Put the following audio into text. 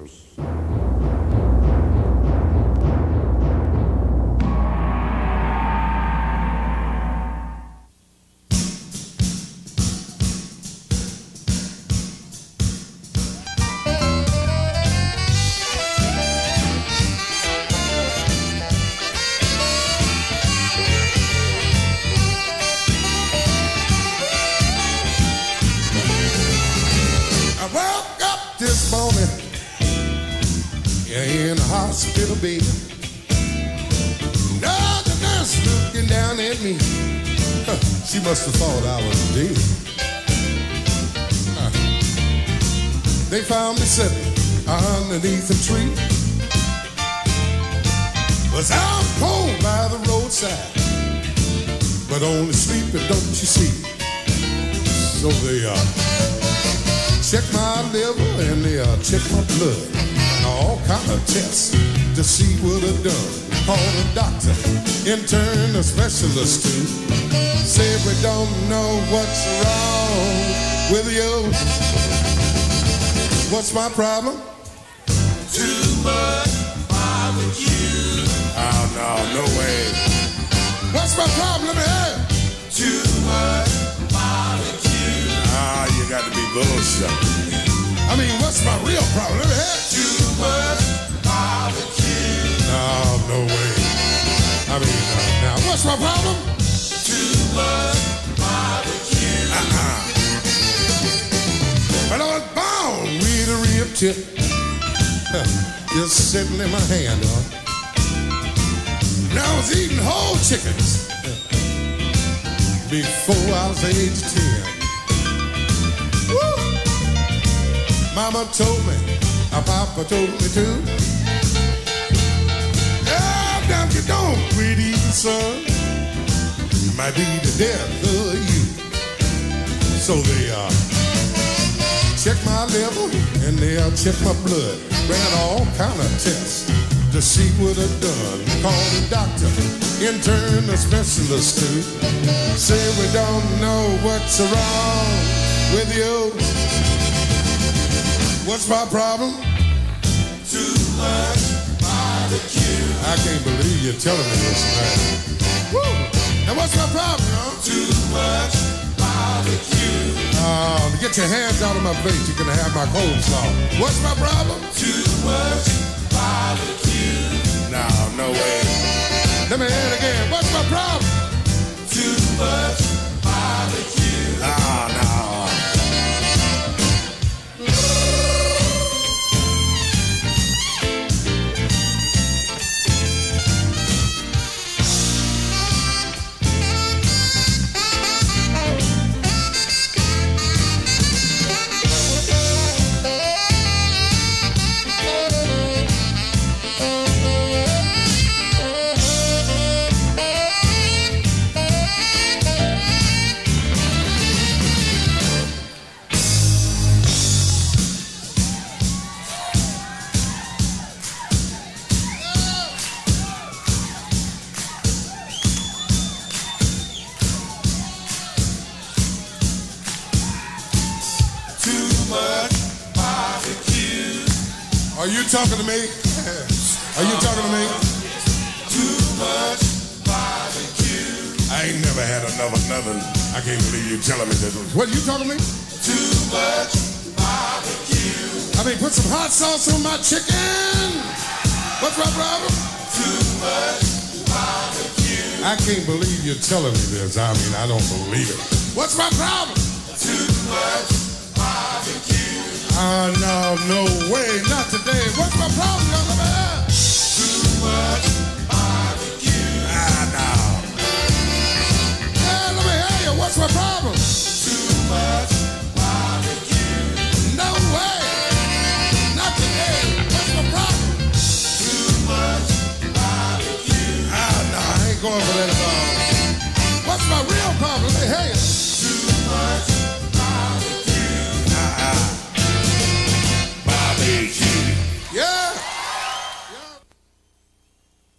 verse. This morning, in the hospital bed. Now the nurse looking down at me. She must have thought I was dead. They found me sitting underneath a tree. Was out cold by the roadside, but only sleeping, don't you see? So they check my liver and they check my blood and all kind of tests to see what I've done. Call a doctor, intern, a specialist too. Say we don't know what's wrong with you. What's my problem? Too much barbecue. Oh no, no way. What's my problem? Let me hear. Too much barbecue. Ah, you got to be bullshit. I mean, what's my real problem? Let me hear. Too much barbecue. No, no way. I mean, now, what's my problem? Too much barbecue. But I was born with a rib tip just sitting in my hand, And I was eating whole chickens before I was age 10. Mama told me, Papa told me too. Oh, now you don't quit eating, son. It might be the death of you. So they check my liver and they'll check my blood. Ran all kind of tests to see what I've done. Call the doctor, intern, a specialist too. Say we don't know what's wrong with you. What's my problem? Too much barbecue. I can't believe you're telling me this, man. Woo! Now what's my problem, Too much barbecue. Get your hands out of my face. You're gonna have my coleslaw. What's my problem? Too much barbecue. No, no way. Let me hear it again. What's my problem? Too much barbecue. No. Are you talking to me? Are you talking to me? Too much barbecue. I ain't never had nothing. I can't believe you telling me this. What, you talking to me? Too much barbecue. I mean, put some hot sauce on my chicken. What's my problem? Too much barbecue. I can't believe you're telling me this. I mean, I don't believe it. What's my problem? Too much barbecue. No way, not today. What's my problem, young man? Too much barbecue. No. Hey, let me hear you. What's my problem? Too much barbecue. No way, not today. What's my problem? Too much barbecue. No, I ain't going for that at all.